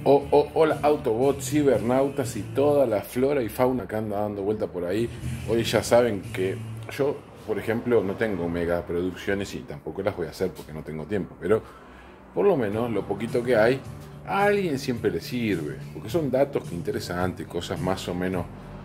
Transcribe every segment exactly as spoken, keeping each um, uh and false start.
O, o, hola Autobots, cibernautas y toda la flora y fauna que anda dando vuelta por ahí. Hoy ya saben que yo, por ejemplo, no tengo mega producciones y tampoco las voy a hacer porque no tengo tiempo. Pero por lo menos lo poquito que hay, a alguien siempre le sirve. Porque son datos que interesantes, cosas más o menos,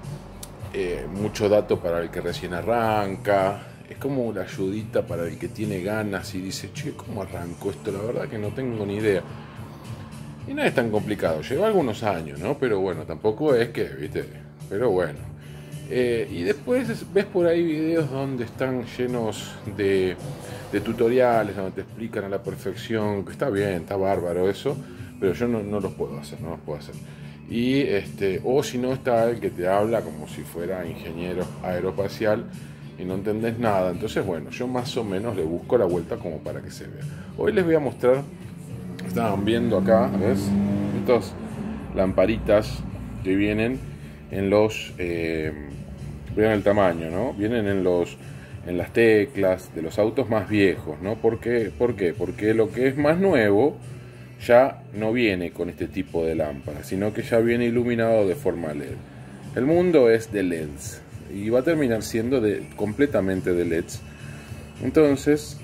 eh, mucho dato para el que recién arranca. Es como la ayudita para el que tiene ganas y dice, che, ¿cómo arranco esto? La verdad que no tengo ni idea. Y no es tan complicado, lleva algunos años, ¿no? Pero bueno, tampoco es que, ¿viste? Pero bueno. Eh, y después ves por ahí videos donde están llenos de, de tutoriales, donde te explican a la perfección, que está bien, está bárbaro eso, pero yo no, no los puedo hacer, no los puedo hacer. Y este, o si no está el que te habla como si fuera ingeniero aeroespacial y no entendés nada. Entonces, bueno, yo más o menos le busco la vuelta como para que se vea. Hoy les voy a mostrar. Estaban viendo acá, ¿ves? Estas lamparitas que vienen en los... Eh, vean el tamaño, ¿no? Vienen en los en las teclas de los autos más viejos, ¿no? ¿Por qué? ¿Por qué? Porque lo que es más nuevo ya no viene con este tipo de lámpara, sino que ya viene iluminado de forma L E D. El mundo es de L E Ds y va a terminar siendo de, completamente de L E Ds. Entonces...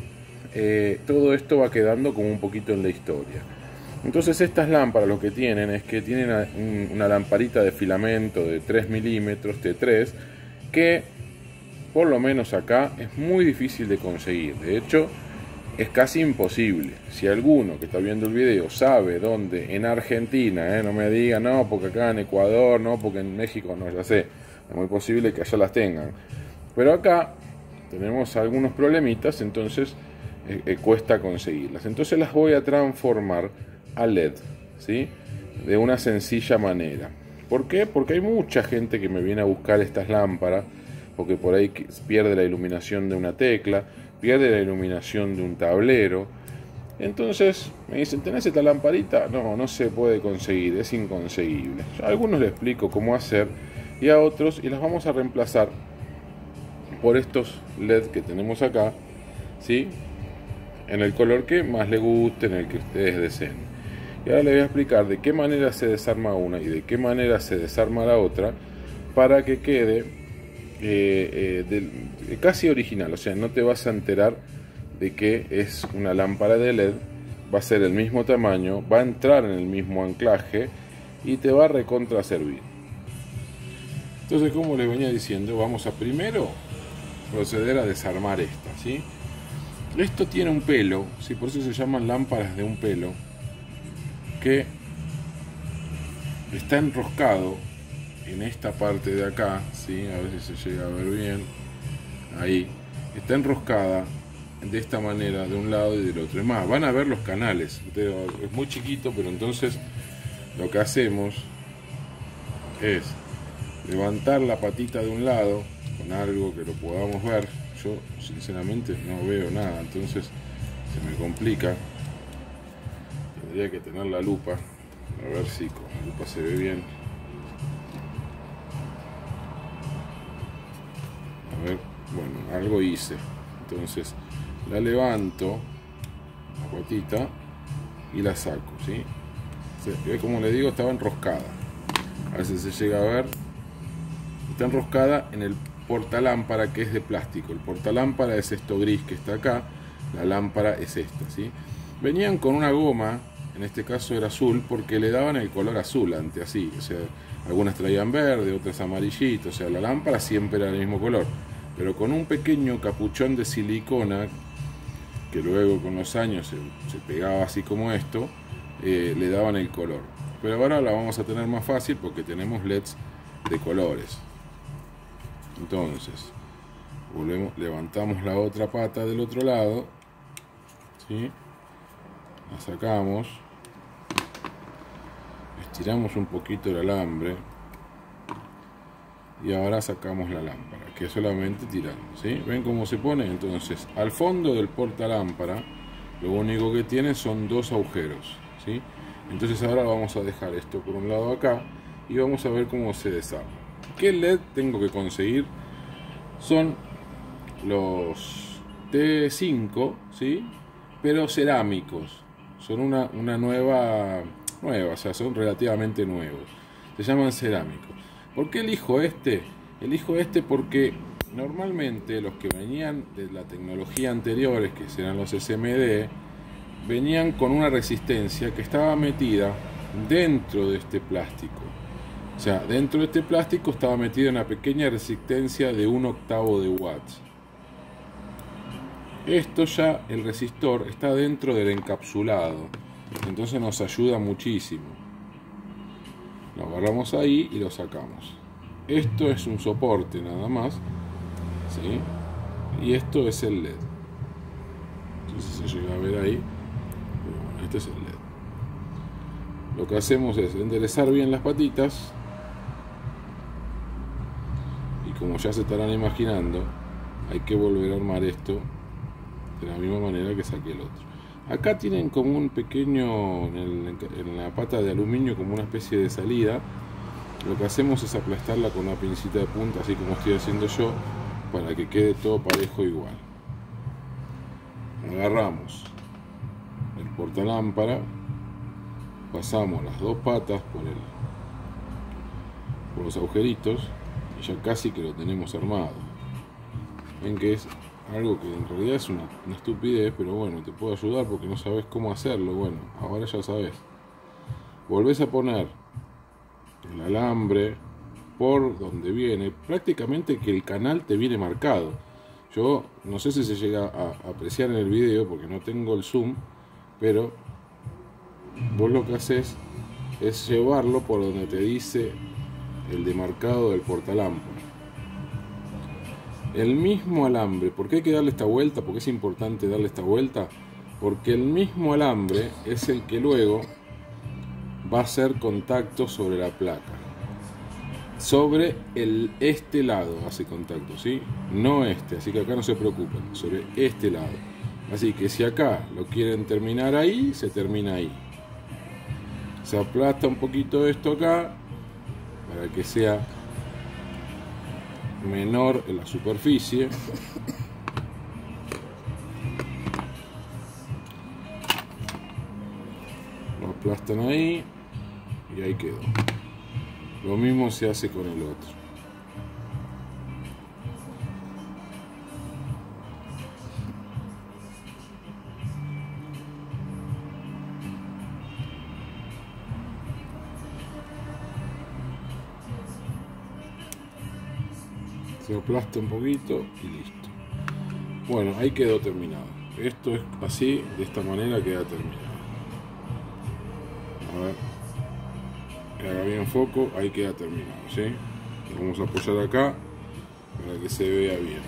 Eh, todo esto va quedando como un poquito en la historia. Entonces estas lámparas lo que tienen es que tienen una, una lamparita de filamento de tres milímetros T tres que por lo menos acá es muy difícil de conseguir. De hecho es casi imposible. Si alguno que está viendo el video sabe dónde en Argentina, eh, no me diga no porque acá en Ecuador, no porque en México, no, ya sé, es muy posible que allá las tengan, pero acá tenemos algunos problemitas, entonces Eh, eh, cuesta conseguirlas. Entonces las voy a transformar a L E D, ¿sí? De una sencilla manera. ¿Por qué? Porque hay mucha gente que me viene a buscar estas lámparas, porque por ahí pierde la iluminación de una tecla, pierde la iluminación de un tablero. Entonces me dicen, ¿tenés esta lamparita? No, no se puede conseguir, es inconseguible. A algunos les explico cómo hacer y a otros, y las vamos a reemplazar por estos L E D que tenemos acá, ¿sí? En el color que más le guste, en el que ustedes deseen. Y ahora les voy a explicar de qué manera se desarma una y de qué manera se desarma la otra para que quede eh, eh, de, casi original. O sea, no te vas a enterar de que es una lámpara de L E D, va a ser el mismo tamaño, va a entrar en el mismo anclaje y te va a recontra servir. Entonces, como les venía diciendo, vamos a primero proceder a desarmar esta, ¿sí? Esto tiene un pelo, ¿sí? Por eso se llaman lámparas de un pelo, que está enroscado en esta parte de acá, ¿sí? A ver si se llega a ver bien, ahí, está enroscada de esta manera, de un lado y del otro. Es más, van a ver los canales, es muy chiquito, pero entonces lo que hacemos es levantar la patita de un lado con algo que lo podamos ver. Yo sinceramente no veo nada, entonces se me complica. Tendría que tener la lupa, a ver si con la lupa se ve bien. A ver, bueno, algo hice. Entonces la levanto, la patita, y la saco, ¿sí? Como le digo, estaba enroscada. A ver si se llega a ver. Está enroscada en el portalámpara, que es de plástico. El portalámpara es esto gris que está acá, la lámpara es esta, ¿sí? Venían con una goma, en este caso era azul, porque le daban el color azul antes, así, o sea, algunas traían verde, otras amarillito, o sea, la lámpara siempre era del mismo color, pero con un pequeño capuchón de silicona, que luego con los años se, se pegaba así como esto, eh, le daban el color. Pero ahora la vamos a tener más fácil porque tenemos L E Ds de colores. Entonces volvemos, levantamos la otra pata del otro lado, ¿sí? La sacamos, estiramos un poquito el alambre y ahora sacamos la lámpara, que es solamente tirando, ¿sí? ¿Ven cómo se pone? Entonces al fondo del portalámpara lo único que tiene son dos agujeros, ¿sí? Entonces ahora vamos a dejar esto por un lado acá y vamos a ver cómo se desarma. ¿Qué L E D tengo que conseguir? Son los T cinco, ¿sí? Pero cerámicos. Son una, una nueva nuevas, o sea, son relativamente nuevos. Se llaman cerámicos. ¿Por qué elijo este? Elijo este porque normalmente los que venían de la tecnología anteriores, que serán los S M D, venían con una resistencia que estaba metida dentro de este plástico. O sea, dentro de este plástico estaba metida una pequeña resistencia de un octavo de watts. Esto ya, el resistor, está dentro del encapsulado, entonces nos ayuda muchísimo. Lo agarramos ahí y lo sacamos. Esto es un soporte nada más, ¿sí? Y esto es el L E D. Entonces se llega a ver ahí. Bueno, este es el L E D. Lo que hacemos es enderezar bien las patitas. Y como ya se estarán imaginando, hay que volver a armar esto de la misma manera que saqué el otro. Acá tienen como un pequeño, en, el, en la pata de aluminio, como una especie de salida. Lo que hacemos es aplastarla con una pincita de punta, así como estoy haciendo yo, para que quede todo parejo igual. Agarramos el portalámpara, pasamos las dos patas por, el, por los agujeritos y ya casi que lo tenemos armado. Ven que es algo que en realidad es una, una estupidez, pero bueno, te puedo ayudar porque no sabes cómo hacerlo. Bueno, ahora ya sabes. Volvés a poner el alambre por donde viene, prácticamente que el canal te viene marcado. Yo no sé si se llega a apreciar en el video porque no tengo el zoom, pero vos lo que haces es llevarlo por donde te dice el demarcado del portalámpara. El mismo alambre, ¿por qué hay que darle esta vuelta? Porque es importante darle esta vuelta, porque el mismo alambre es el que luego va a hacer contacto sobre la placa. Sobre el, este lado hace contacto, ¿sí? No este, así que acá no se preocupen, sobre este lado. Así que si acá lo quieren terminar ahí, se termina ahí. Se aplasta un poquito esto acá, para que sea menor en la superficie. Lo aplastan ahí y ahí quedó. Lo mismo se hace con el otro. Se aplasta un poquito y listo. Bueno, ahí quedó terminado. Esto es así, de esta manera queda terminado. A ver, que haga bien foco, ahí queda terminado, ¿sí? Lo vamos a apoyar acá para que se vea bien.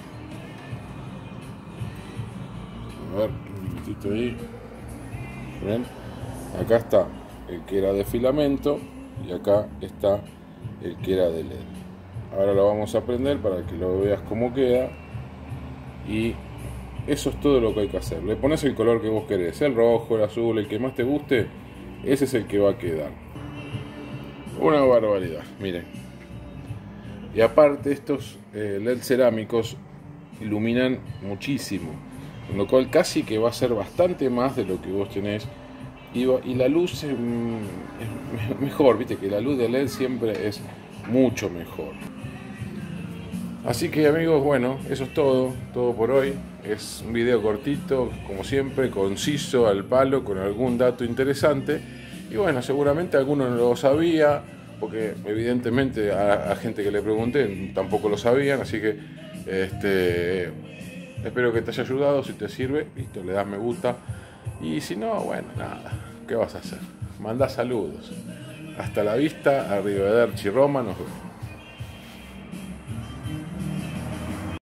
A ver, un minutito ahí. ¿Ven? Acá está el que era de filamento y acá está el que era de L E D. Ahora lo vamos a prender para que lo veas cómo queda. Y eso es todo lo que hay que hacer. Le pones el color que vos querés, el rojo, el azul, el que más te guste. Ese es el que va a quedar. Una barbaridad, miren. Y aparte estos eh, L E D cerámicos iluminan muchísimo, con lo cual casi que va a ser bastante más de lo que vos tenés. Y, y la luz es, es mejor, viste que la luz de L E D siempre es mucho mejor. Así que amigos, bueno, eso es todo, todo por hoy. Es un video cortito, como siempre, conciso, al palo, con algún dato interesante. Y bueno, seguramente alguno no lo sabía, porque evidentemente a, a gente que le pregunté tampoco lo sabían. Así que este, espero que te haya ayudado. Si te sirve, listo, le das me gusta. Y si no, bueno, nada, ¿qué vas a hacer? Manda saludos. Hasta la vista, arrivederci Roma, nos vemos.